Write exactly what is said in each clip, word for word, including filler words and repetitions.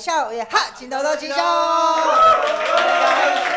笑也哈，请多多请笑。お願いし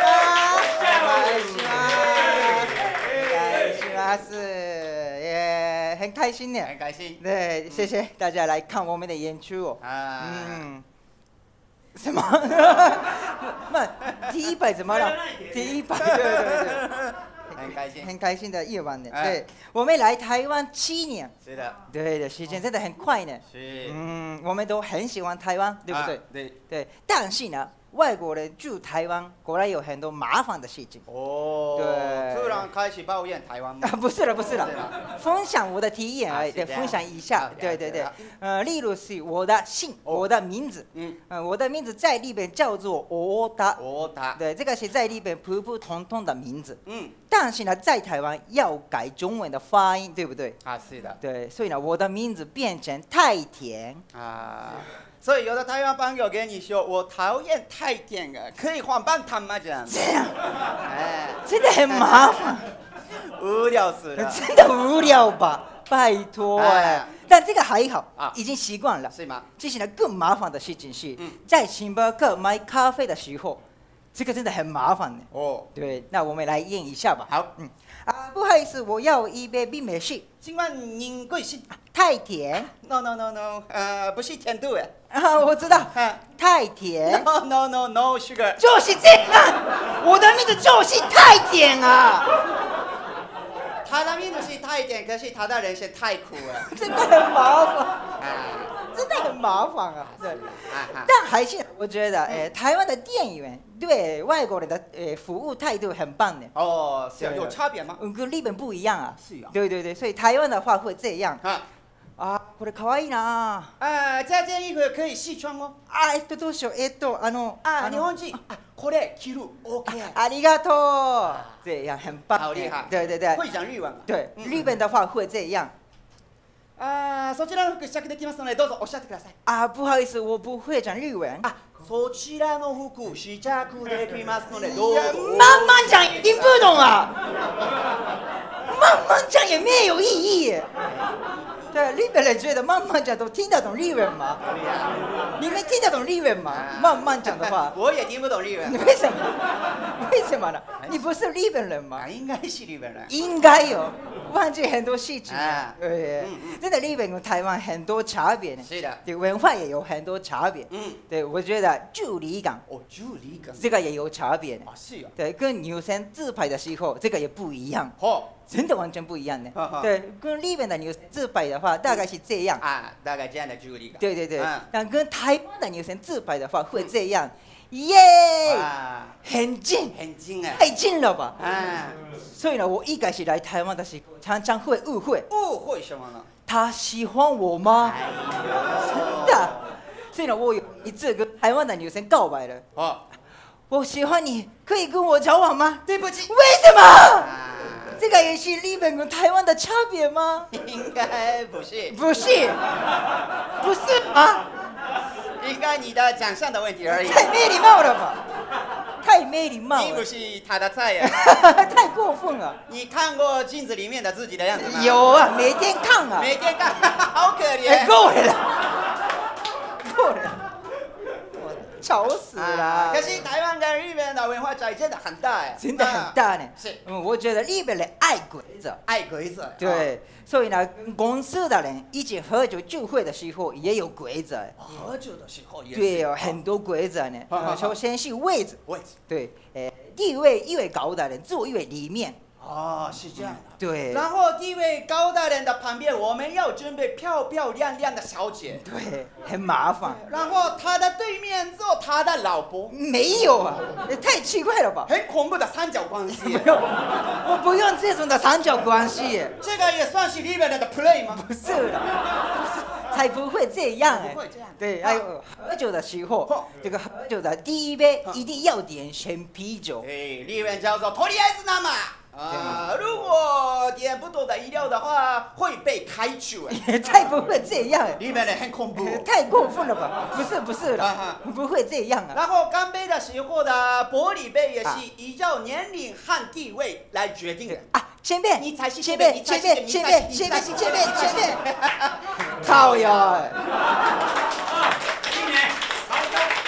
ます。也很开心呢。 很开心。 对，谢谢大家来看我们的演出哦。 啊。 嗯。什么？那第一百怎么了？第一百，对对对。 很开心， 很开心的夜晚呢。对，我们来台湾七年。 是的。 对的，时间真的很快呢。 是。 嗯，我们都很喜欢台湾，对不对？ 对。 对，但是呢，外国人住台湾，果然有很多麻烦的事情。 哦。 对。 突然开始抱怨台湾吗？ 不是了，不是了，分享我的体验而已，对，分享一下。对对对。呃，例如是我的姓，我的名字。嗯。呃，我的名字在日本叫做欧达。 欧达。 对，这个是在日本普普通通的名字。嗯。但是呢，在台湾要改中文的发音，对不对？ 啊，是的。 对，所以呢，我的名字变成太田。 啊。所以有的台湾朋友跟你说，我讨厌太田了，可以换半汤吗？这样。 这样。哎，真的很麻烦。 无聊死了。 真的无聊吧？拜托哎。但这个还好啊，已经习惯了。 是吗？ 其实呢，更麻烦的事情是，在星巴克买咖啡的时候。这个真的很麻烦呢。哦，对，那我们来验一下吧。 好， 嗯，啊，不好意思，我要一杯冰美式。 请问您贵姓？ 太甜。 No no no no， 呃，不是甜度哎。 啊，我知道。太甜。 No no no no sugar。 就是这样，我的名字就是太甜啊。 他的名字是太甜，可是他的人生太苦了。 真的很麻烦。真的很麻烦啊，对，但还是我觉得，哎，台湾的店员对外国人的呃服务态度很棒的。 哦，是有差别吗？ 嗯，跟日本不一样啊。 是啊。 对对对，所以台湾的话会这样。啊。啊，これ可愛いな。 啊，这件衣服可以试穿哦。 あ、えっとどうしよう、えっとあの。 啊，日本人。啊，これ着る OK。 ありがとう。这样很棒。 好厉害。 对对对。 会讲日文。 对，日本的话会这样。 あ、そちらの服試着できますのでどうぞおっしゃってください。 啊，不好意思，我不会讲日文。 啊，そちらの服試着できますのでどうぞ。 慢慢讲，听不懂啊。慢慢讲也没有意义。对，日本人觉得慢慢讲都听得懂日文吗？你们听得懂日文吗？慢慢讲的话， 我也听不懂日文。 为什么？为什么呢？你不是日本人吗？ 应该是日本人。 应该有，忘记很多细节。对，真的日本跟台湾很多差别呢。 是的。 对，文化也有很多差别。嗯。对，我觉得距离感。 哦，距离感。 这个也有差别呢。 啊，是啊。 对，跟女生自拍的时候，这个也不一样。 哦。 真的完全不一样呢。对，跟日本的女生自拍的话，大概是这样。 啊，大概这样的距离感。 对对对。但跟台湾的女生自拍的话，会这样。耶！很近。 很近啊。 太近了吧？啊。所以呢，我一开始来台湾的时候，常常会误会。 误会什么呢？ 他喜欢我吗？真的。所以呢，我有一次跟台湾的女生告白了。哦。我喜欢你，可以跟我交往吗？ 对不起。 为什么？这个也是日本跟台湾的差别吗？ 应该不是。 不是。不是吗？ 应该你的长相的问题而已。 太没礼貌了吧！太没礼貌了。 你不是他的菜呀。 太过分了。 你看过镜子里面的自己的样子吗？ 有啊，每天看啊。 每天看，好可怜。 够了。够了。吵死了！ 可是台湾跟日本的文化差异真的很大哎， 真的很大呢。 是， 嗯，我觉得日本人爱规则， 爱规则。 对，所以呢，公司的人一起喝酒聚会的时候也有规则。 喝酒的时候也。 对，有很多规则呢。首先是位置， 位置。 对，呃，地位越高的人坐越里面。 哦，是这样的。 对。 然后地位高的人的旁边，我们要准备漂漂亮亮的小姐。 对，很麻烦。 然后他的对面坐他的老婆。 没有啊，太奇怪了吧？ 很恐怖的三角关系。 不用，我不用这种的三角关系。 这个也算是日本人的 play 吗？ 不是的，才不会这样哎。 不会这样。 对，还有喝酒的时候，这个喝酒的第一杯一定要点生啤酒。 哎，日本叫做とりあえず生。啊，如果点不多的饮料的话，会被开除。 也太不会这样， 日本人很恐怖， 太过分了吧？不是不是了，不会这样啊。 然后干杯的时候的玻璃杯也是依照年龄和地位来决定的啊。前辈， 你才是前辈，前辈，前辈，前辈，前辈，前辈，靠呀！ 今年好的。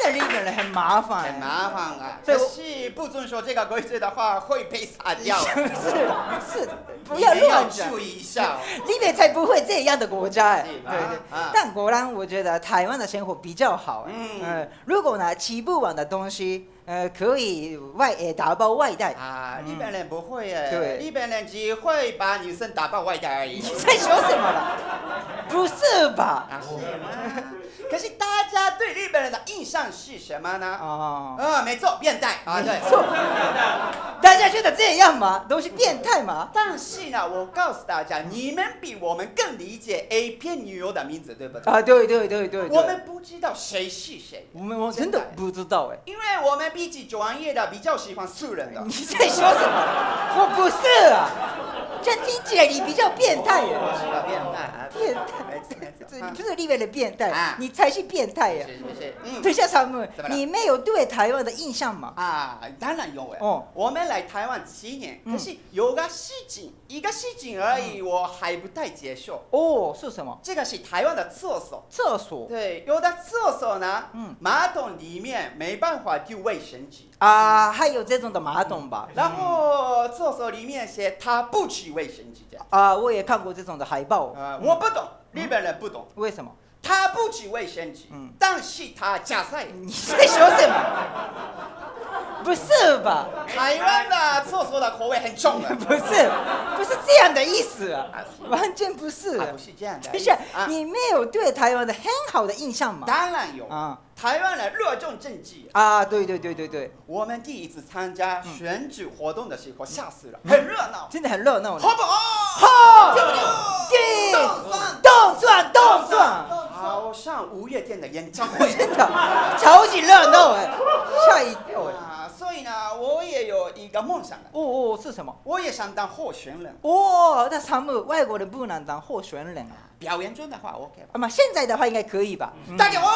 的日本人很麻烦， 很麻烦啊。 所以我可是不遵守这个规则的话，会被杀掉。 是是，不要乱讲， 注意一下。 日本才不会这样的国家哎。 对对， 啊、 但果然我觉得台湾的生活比较好。 嗯、 呃，如果呢吃不完的东西，呃，可以外呃打包外带。 啊，日本人不会哎。 对， 日本人只会把女生打包外带而已。 你在说什么了？不是吧？ 啊，是吗？可是大家对日本人的印象是什么呢？ 哦， 啊，没错，变态啊，对， 错。大家觉得这样吗？都是变态吗？ 但是呢，我告诉大家，你们比我们更理解 A 片女优的名字，对不对？ 啊，对对对对对。 我们不知道谁是谁。 我们我真的不知道哎。 因为我们比起专业的，比较喜欢素人的。 你在说什么？我不是啊。这听起来你比较变态耶！ 我是个变态啊！ 变态，不是日本的变态， 啊、 你才是变态呀！ 是是是，嗯。 等一下，长木，你没有对台湾的印象吗？ 啊，当然有哎。 哦， 我们来台湾七年，可是有个事情，一个事情而已，我还不太接受。 哦，是什么？ 这个是台湾的厕所。 厕所。 对，有的厕所呢，嗯，马桶里面没办法丢卫生纸。 啊，还有这种的马桶吧？ 然后厕所里面写他不取卫生纸这样。 啊，我也看过这种的海报。 啊，我不懂，日本人不懂。 为什么？ 他不取卫生纸，嗯，但是他加塞。 你在说什么？不是吧？ 台湾的厕所的口味很重的。 不是，不是这样的意思啊，完全不是。 不是这样的。 不是，你没有对台湾的很好的印象吗？ 当然有啊。台湾人热衷政治啊，对对对对对。 我们第一次参加选举活动的时候，吓死了，很热闹， 真的很热闹。 好不好？ 好， 对不对？ 对， 动算动算动算， 好像五月天的演唱会， 真的超级热闹哎，吓一跳啊！所以呢，我也有一个梦想的。 哦哦，是什么？ 我也想当候选人。 哦，那他们外国人不能当候选人啊。 表演中的话 OK 吧？ 啊嘛，现在的话应该可以吧？ 大家好，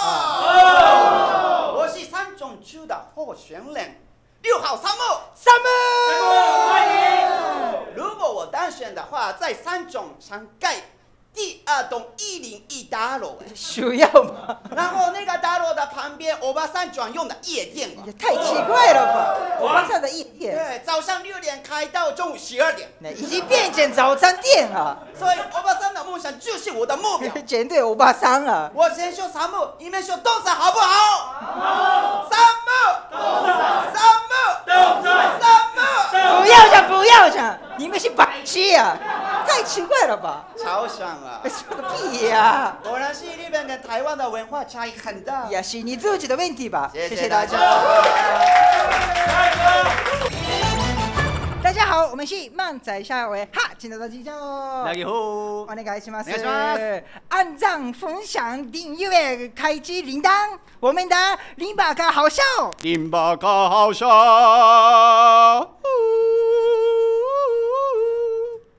我是三中区的候选人，六号三木。 三木， 欢迎！如果我当选的话，在三中想盖第二栋一零一大楼， 需要吗？ 然后那个大楼的旁边，欧巴桑专用的夜店也太奇怪了吧！欧巴桑的夜店， 对，早上六点开到中午十二点， 那已经变成早餐店了。 所以欧巴桑的梦想就是我的目标。 绝对欧巴桑了。 我先说三木，你们说动山好不好？好。三木，三木，动山，三木。 不要讲，不要讲，你们是白痴啊！太奇怪了吧？ 超爽啊！ 说个屁呀！ 果然是日本跟台湾的文化差异很大。 也是你自己的问题吧。 谢谢大家。 大家好，我们是漫才下回哈，请大家记住。 大家好， お願いします。 お願いします。 按赞、分享、订阅、开启铃铛，我们的林巴卡好笑。 林巴卡好笑。